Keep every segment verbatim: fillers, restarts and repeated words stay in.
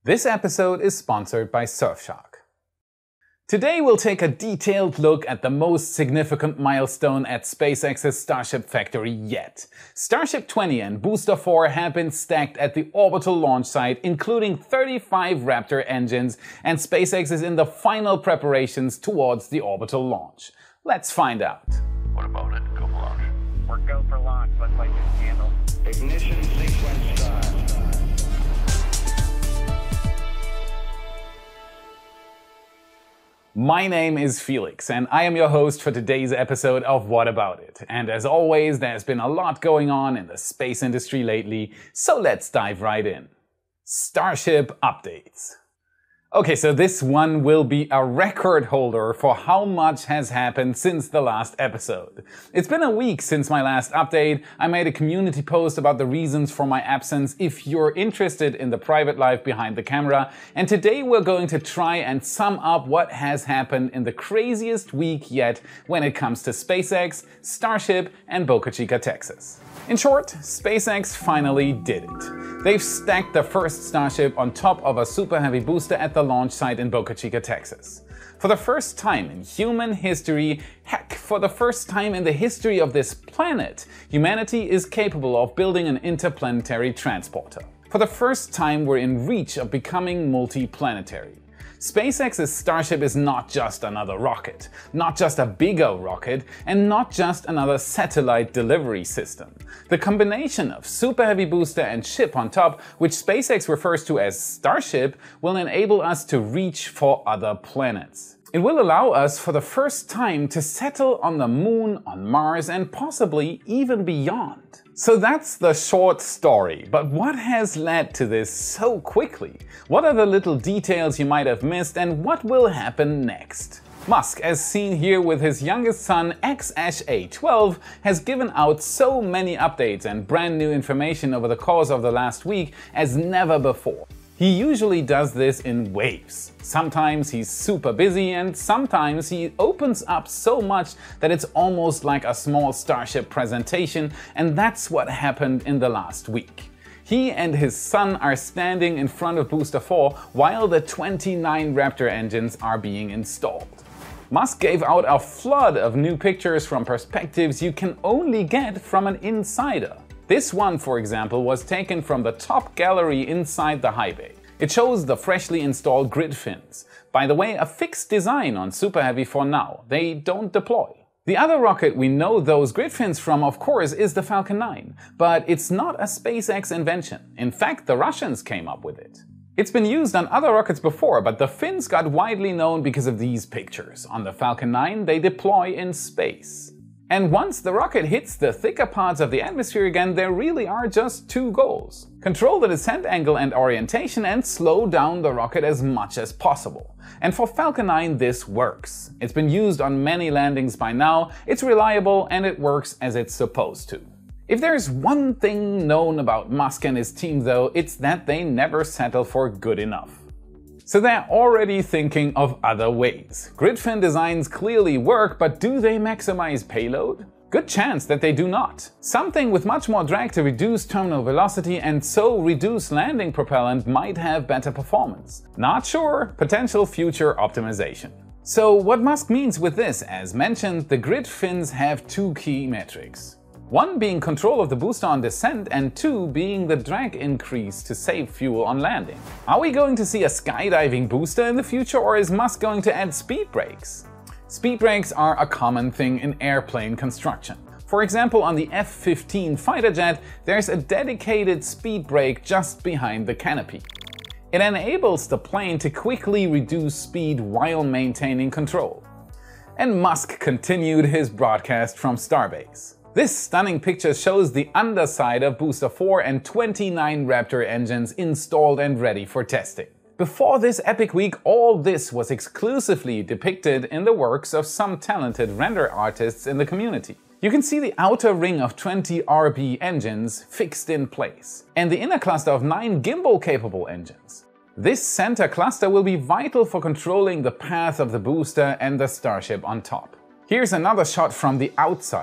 This episode is sponsored by Surfshark. Today we'll take a detailed look at the most significant milestone at SpaceX's Starship factory yet. Starship twenty and Booster four have been stacked at the orbital launch site, including thirty-five Raptor engines, and SpaceX is in the final preparations towards the orbital launch. Let's find out. What about it? Go for launch. We're go for launch. Let's light this candle. Ignition sequence start. My name is Felix, and I am your host for today's episode of What About It? And as always, there's been a lot going on in the space industry lately, so let's dive right in. Starship updates. Okay, so this one will be a record holder for how much has happened since the last episode. It's been a week since my last update. I made a community post about the reasons for my absence if you're interested in the private life behind the camera. And today we're going to try and sum up what has happened in the craziest week yet when it comes to SpaceX, Starship, and Boca Chica, Texas. In short, SpaceX finally did it. They've stacked the first Starship on top of a Super Heavy booster at the launch site in Boca Chica, Texas. For the first time in human history, heck, for the first time in the history of this planet, humanity is capable of building an interplanetary transporter. For the first time, we're in reach of becoming multi-planetary. SpaceX's Starship is not just another rocket, not just a bigger rocket, and not just another satellite delivery system. The combination of Super Heavy booster and ship on top, which SpaceX refers to as Starship, will enable us to reach for other planets. It will allow us for the first time to settle on the Moon, on Mars, and possibly even beyond. So that's the short story, but what has led to this so quickly? What are the little details you might have missed, and what will happen next? Musk, as seen here with his youngest son X A twelve, has given out so many updates and brand new information over the course of the last week as never before. He usually does this in waves. Sometimes he's super busy and sometimes he opens up so much that it's almost like a small Starship presentation, and that's what happened in the last week. He and his son are standing in front of Booster four while the twenty-nine Raptor engines are being installed. Musk gave out a flood of new pictures from perspectives you can only get from an insider. This one, for example, was taken from the top gallery inside the high bay. It shows the freshly installed grid fins. By the way, a fixed design on Super Heavy for now. They don't deploy. The other rocket we know those grid fins from, of course, is the Falcon nine. But it's not a SpaceX invention. In fact, the Russians came up with it. It's been used on other rockets before, but the fins got widely known because of these pictures. On the Falcon nine, they deploy in space. And once the rocket hits the thicker parts of the atmosphere again, there really are just two goals. Control the descent angle and orientation and slow down the rocket as much as possible. And for Falcon nine this works. It's been used on many landings by now, it's reliable and it works as it's supposed to. If there's one thing known about Musk and his team though, it's that they never settle for good enough. So they're already thinking of other ways. Grid fin designs clearly work, but do they maximize payload? Good chance that they do not. Something with much more drag to reduce terminal velocity and so reduce landing propellant might have better performance. Not sure, potential future optimization. So what Musk means with this, as mentioned, the grid fins have two key metrics. One being control of the booster on descent and two being the drag increase to save fuel on landing. Are we going to see a skydiving booster in the future, or is Musk going to add speed brakes? Speed brakes are a common thing in airplane construction. For example, on the F fifteen fighter jet, there's a dedicated speed brake just behind the canopy. It enables the plane to quickly reduce speed while maintaining control. And Musk continued his broadcast from Starbase. This stunning picture shows the underside of Booster four and twenty-nine Raptor engines installed and ready for testing. Before this epic week, all this was exclusively depicted in the works of some talented render artists in the community. You can see the outer ring of twenty R B engines fixed in place, and the inner cluster of nine gimbal-capable engines. This center cluster will be vital for controlling the path of the booster and the Starship on top. Here's another shot from the outside.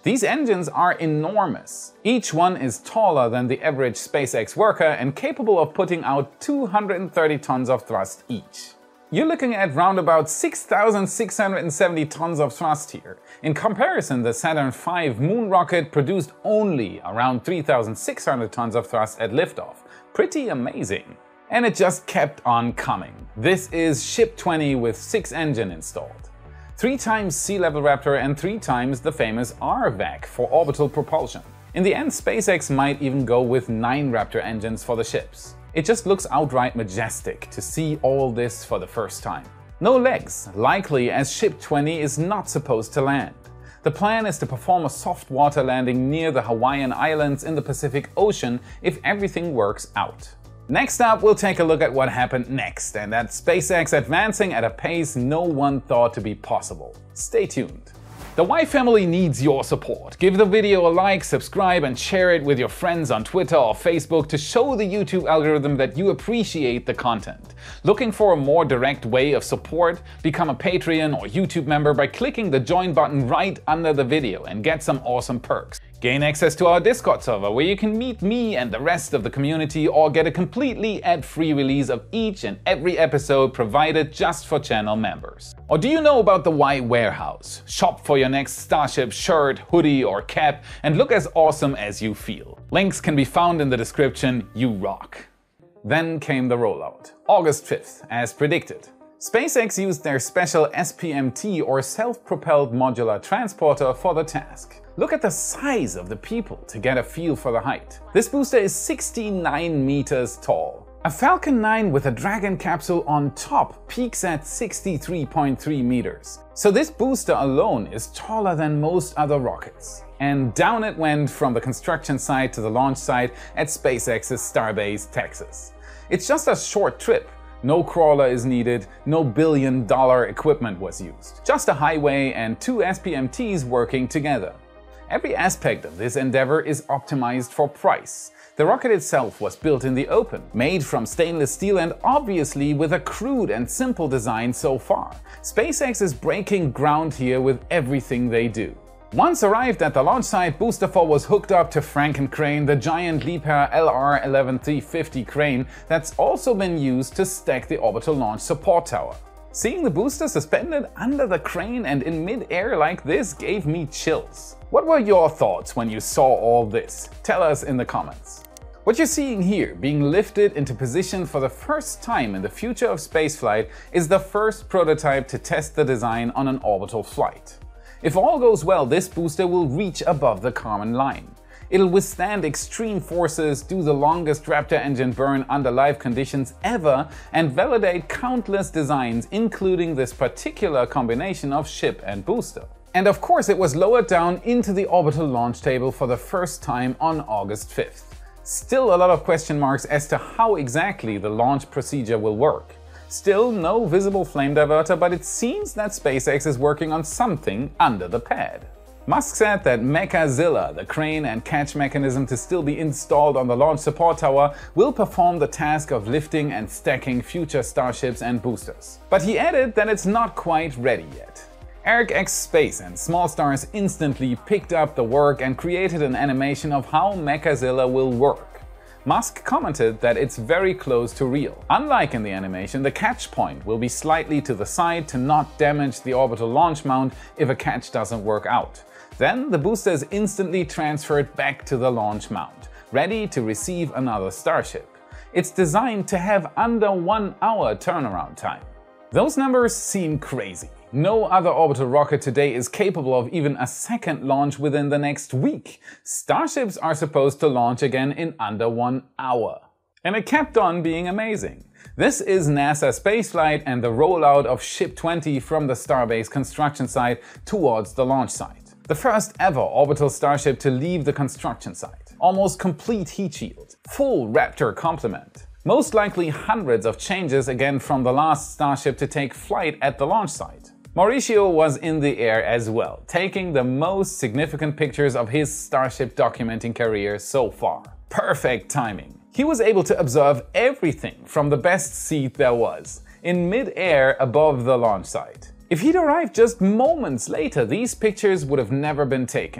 These engines are enormous. Each one is taller than the average SpaceX worker and capable of putting out two hundred thirty tons of thrust each. You're looking at round about six thousand six hundred seventy tons of thrust here. In comparison, the Saturn five moon rocket produced only around three thousand six hundred tons of thrust at liftoff. Pretty amazing. And it just kept on coming. This is Ship twenty with six engine installed. Three times Sea Level Raptor and three times the famous R VAC for orbital propulsion. In the end, SpaceX might even go with nine Raptor engines for the ships. It just looks outright majestic to see all this for the first time. No legs, likely as Ship twenty is not supposed to land. The plan is to perform a soft water landing near the Hawaiian Islands in the Pacific Ocean if everything works out. Next up, we'll take a look at what happened next, and at SpaceX advancing at a pace no one thought to be possible. Stay tuned. The Y family needs your support. Give the video a like, subscribe, and share it with your friends on Twitter or Facebook to show the YouTube algorithm that you appreciate the content. Looking for a more direct way of support? Become a Patreon or YouTube member by clicking the join button right under the video and get some awesome perks. Gain access to our Discord server where you can meet me and the rest of the community or get a completely ad-free release of each and every episode provided just for channel members. Or do you know about the Y Warehouse? Shop for your next Starship shirt, hoodie or cap and look as awesome as you feel. Links can be found in the description. You rock. Then came the rollout. August fifth, as predicted. SpaceX used their special S P M T or self-propelled modular transporter for the task. Look at the size of the people to get a feel for the height. This booster is sixty-nine meters tall. A Falcon nine with a Dragon capsule on top peaks at sixty-three point three meters. So this booster alone is taller than most other rockets. And down it went from the construction site to the launch site at SpaceX's Starbase, Texas. It's just a short trip. No crawler is needed, no billion dollar equipment was used. Just a highway and two S P M Ts working together. Every aspect of this endeavor is optimized for price. The rocket itself was built in the open, made from stainless steel and obviously with a crude and simple design so far. SpaceX is breaking ground here with everything they do. Once arrived at the launch site, Booster four was hooked up to Franken Crane, the giant Liebherr L R eleven three fifty crane that's also been used to stack the orbital launch support tower. Seeing the booster suspended under the crane and in mid-air like this gave me chills. What were your thoughts when you saw all this? Tell us in the comments. What you're seeing here, being lifted into position for the first time in the future of spaceflight, is the first prototype to test the design on an orbital flight. If all goes well, this booster will reach above the Kármán line. It'll withstand extreme forces, do the longest Raptor engine burn under live conditions ever, and validate countless designs, including this particular combination of ship and booster. And of course, it was lowered down into the orbital launch table for the first time on August fifth. Still a lot of question marks as to how exactly the launch procedure will work. Still no visible flame diverter, but it seems that SpaceX is working on something under the pad. Musk said that Mechazilla, the crane and catch mechanism to still be installed on the launch support tower, will perform the task of lifting and stacking future Starships and boosters. But he added that it's not quite ready yet. Eric X Space and Small Stars instantly picked up the work and created an animation of how Mechazilla will work. Musk commented that it's very close to real. Unlike in the animation, the catch point will be slightly to the side to not damage the orbital launch mount if a catch doesn't work out. Then the booster is instantly transferred back to the launch mount, ready to receive another Starship. It's designed to have under one hour turnaround time. Those numbers seem crazy. No other orbital rocket today is capable of even a second launch within the next week. Starships are supposed to launch again in under one hour. And it kept on being amazing. This is NASA spaceflight and the rollout of Ship twenty from the Starbase construction site towards the launch site. The first ever orbital Starship to leave the construction site. Almost complete heat shield. Full Raptor complement. Most likely hundreds of changes again from the last Starship to take flight at the launch site. Mauricio was in the air as well, taking the most significant pictures of his Starship documenting career so far. Perfect timing. He was able to observe everything from the best seat there was, in mid-air above the launch site. If he'd arrived just moments later, these pictures would have never been taken.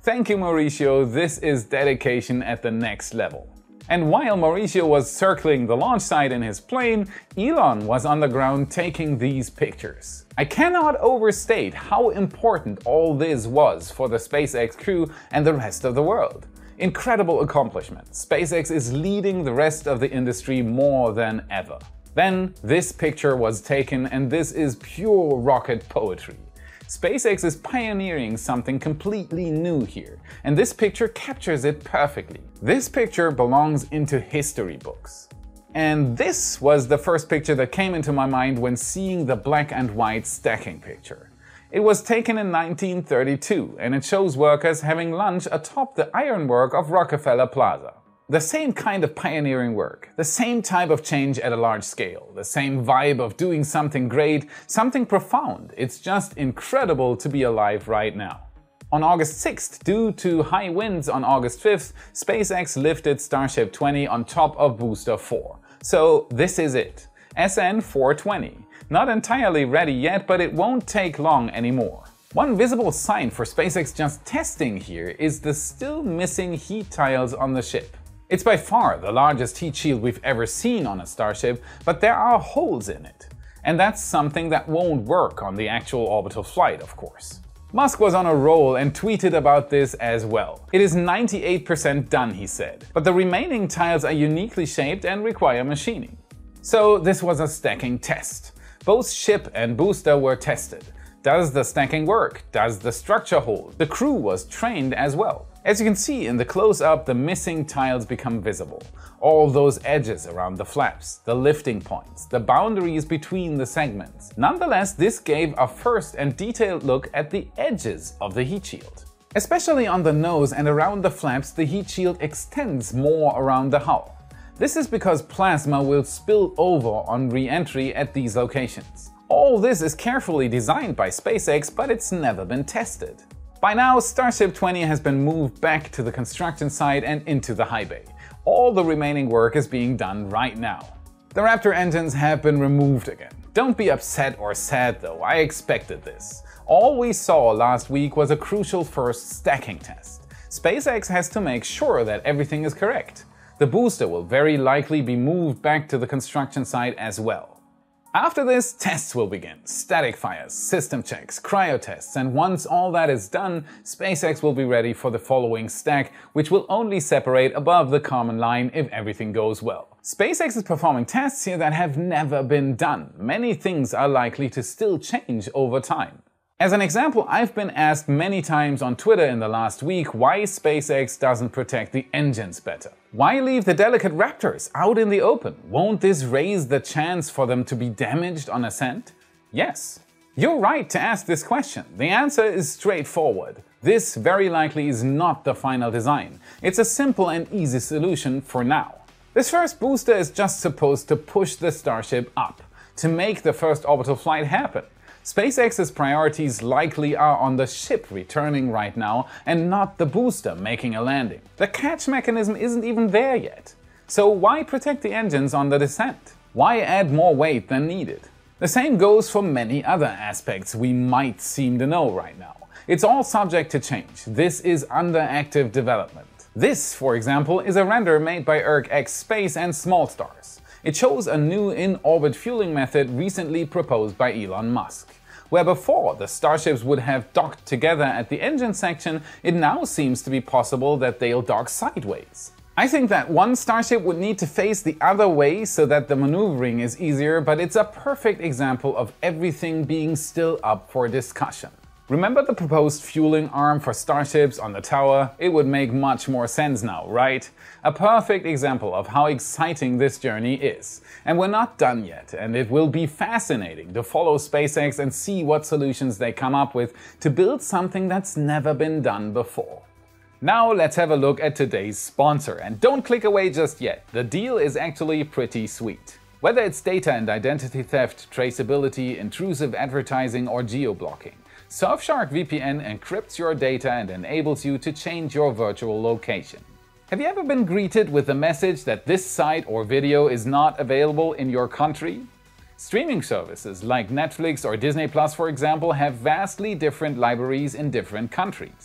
Thank you, Mauricio, this is dedication at the next level. And while Mauricio was circling the launch site in his plane, Elon was on the ground taking these pictures. I cannot overstate how important all this was for the SpaceX crew and the rest of the world. Incredible accomplishment. SpaceX is leading the rest of the industry more than ever. Then this picture was taken, and this is pure rocket poetry. SpaceX is pioneering something completely new here, and this picture captures it perfectly. This picture belongs into history books. And this was the first picture that came into my mind when seeing the black and white stacking picture. It was taken in nineteen thirty-two, and it shows workers having lunch atop the ironwork of Rockefeller Plaza. The same kind of pioneering work, the same type of change at a large scale, the same vibe of doing something great, something profound. It's just incredible to be alive right now. On August sixth, due to high winds on August fifth, SpaceX lifted Starship twenty on top of Booster four. So this is it. S N four twenty. Not entirely ready yet, but it won't take long anymore. One visible sign for SpaceX just testing here is the still missing heat tiles on the ship. It's by far the largest heat shield we've ever seen on a Starship, but there are holes in it. And that's something that won't work on the actual orbital flight, of course. Musk was on a roll and tweeted about this as well. It is ninety-eight percent done, he said, but the remaining tiles are uniquely shaped and require machining. So this was a stacking test. Both ship and booster were tested. Does the stacking work? Does the structure hold? The crew was trained as well. As you can see in the close-up, the missing tiles become visible. All those edges around the flaps, the lifting points, the boundaries between the segments. Nonetheless, this gave a first and detailed look at the edges of the heat shield. Especially on the nose and around the flaps, the heat shield extends more around the hull. This is because plasma will spill over on re-entry at these locations. All this is carefully designed by SpaceX, but it's never been tested. By now, Starship twenty has been moved back to the construction site and into the high bay. All the remaining work is being done right now. The Raptor engines have been removed again. Don't be upset or sad though, I expected this. All we saw last week was a crucial first stacking test. SpaceX has to make sure that everything is correct. The booster will very likely be moved back to the construction site as well. After this, tests will begin. Static fires, system checks, cryo tests, and once all that is done, SpaceX will be ready for the following stack, which will only separate above the common line if everything goes well. SpaceX is performing tests here that have never been done. Many things are likely to still change over time. As an example, I've been asked many times on Twitter in the last week why SpaceX doesn't protect the engines better. Why leave the delicate Raptors out in the open? Won't this raise the chance for them to be damaged on ascent? Yes. You're right to ask this question. The answer is straightforward. This very likely is not the final design. It's a simple and easy solution for now. This first booster is just supposed to push the Starship up, to make the first orbital flight happen. SpaceX's priorities likely are on the ship returning right now and not the booster making a landing. The catch mechanism isn't even there yet. So why protect the engines on the descent? Why add more weight than needed? The same goes for many other aspects we might seem to know right now. It's all subject to change. This is under active development. This, for example, is a render made by ErgX Space and Small Stars. It shows a new in-orbit fueling method recently proposed by Elon Musk. Where before the Starships would have docked together at the engine section, it now seems to be possible that they'll dock sideways. I think that one Starship would need to face the other way so that the maneuvering is easier, but it's a perfect example of everything being still up for discussion. Remember the proposed fueling arm for Starships on the tower? It would make much more sense now, right? A perfect example of how exciting this journey is. And we're not done yet, and it will be fascinating to follow SpaceX and see what solutions they come up with to build something that's never been done before. Now let's have a look at today's sponsor, and don't click away just yet. The deal is actually pretty sweet. Whether it's data and identity theft, traceability, intrusive advertising, or geo-blocking, Surfshark V P N encrypts your data and enables you to change your virtual location. Have you ever been greeted with the message that this site or video is not available in your country? Streaming services like Netflix or Disney Plus, for example, have vastly different libraries in different countries.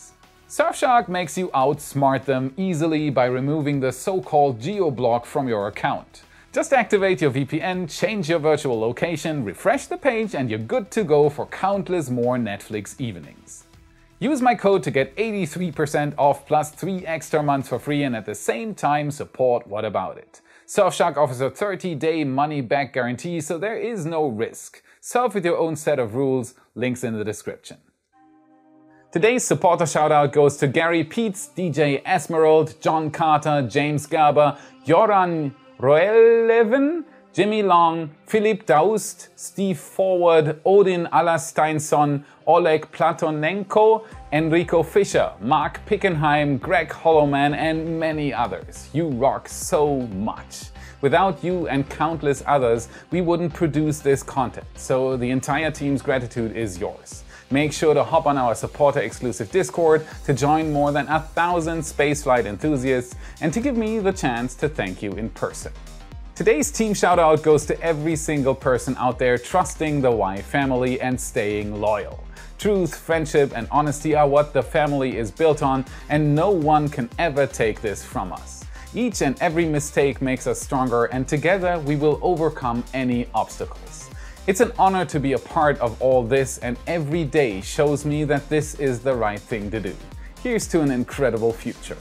Surfshark makes you outsmart them easily by removing the so-called geo-block from your account. Just activate your V P N, change your virtual location, refresh the page, and you're good to go for countless more Netflix evenings. Use my code to get eighty-three percent off plus three extra months for free and at the same time support What About It. Surfshark offers a thirty day money-back guarantee, so there is no risk. Surf with your own set of rules, links in the description. Today's supporter shoutout goes to Gary Peets, D J Esmerald, John Carter, James Garber, Joran Roeleven, Jimmy Long, Philipp Daust, Steve Forward, Odin Alasteinsson, Oleg Platonenko, Enrico Fischer, Mark Pickenheim, Greg Hollowman, and many others. You rock so much. Without you and countless others, we wouldn't produce this content, so the entire team's gratitude is yours. Make sure to hop on our supporter exclusive Discord to join more than a thousand spaceflight enthusiasts and to give me the chance to thank you in person. Today's team shoutout goes to every single person out there trusting the Y family and staying loyal. Truth, friendship, and honesty are what the family is built on, and no one can ever take this from us. Each and every mistake makes us stronger, and together we will overcome any obstacles. It's an honor to be a part of all this, and every day shows me that this is the right thing to do. Here's to an incredible future.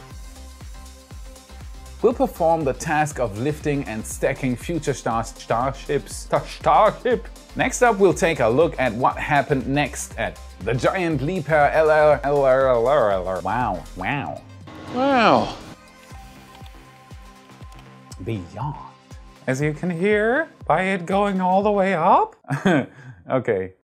We'll perform the task of lifting and stacking future star starships. Star starship. Next up, we'll take a look at what happened next at the Giant Leap L R L R L R L R. Wow, wow. Wow. Beyond. As you can hear by it going all the way up. Okay,